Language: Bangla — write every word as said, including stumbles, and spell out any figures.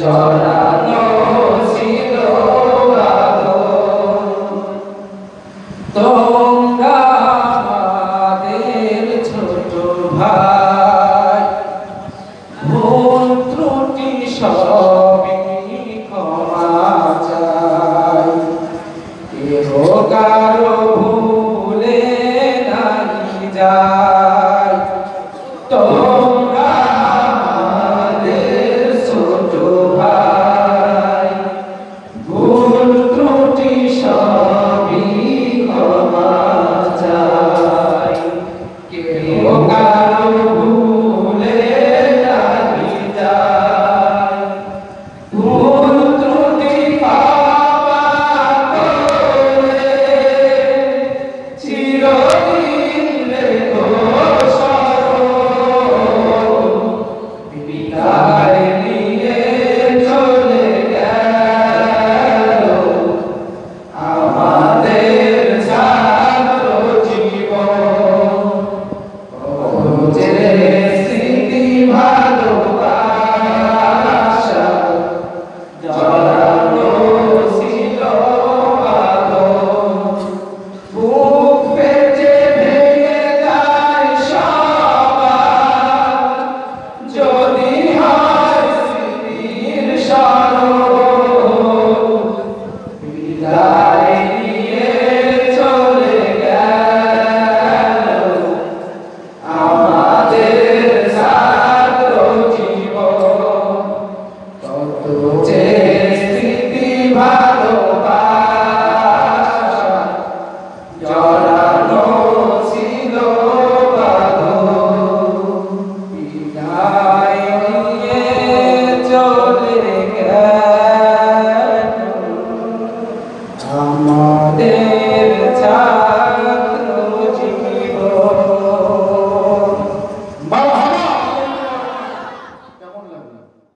জড়ানো ছিল বাঁধন। তোমরা আমাদের ছোট ভাই, ভুল ত্রুটি সবই ক্ষমা চাই। কেহ কারো ভুলে নাই যায়। তোমরা আমাদের ছোট ভাই, ভুল ত্রুটি সবই ক্ষমা চাই। কেহ কারো ভুলে নাই যায়। ভুল ত্রুটি ক্ষমা করে চিরদিন রেখো স্মরণ। বিদায় নিয়ে চলে গেল আমাদের ছাত্র জীবন। যে স্মৃতি ভালোবাসা জড়ানো ছিল বাঁধন। বুক ফেটে ভেঙে যায় সবার, যদি হয় স্মৃতির স্মরণ। বিদায় নিয়ে চলে গেল আমাদের ছাত্র জীবন। কত যে স্মৃতি ভালোবাসা জড়ানো ছিল বাঁধন। বিদায় নিয়ে চলে গেল আমাদের ছাত্র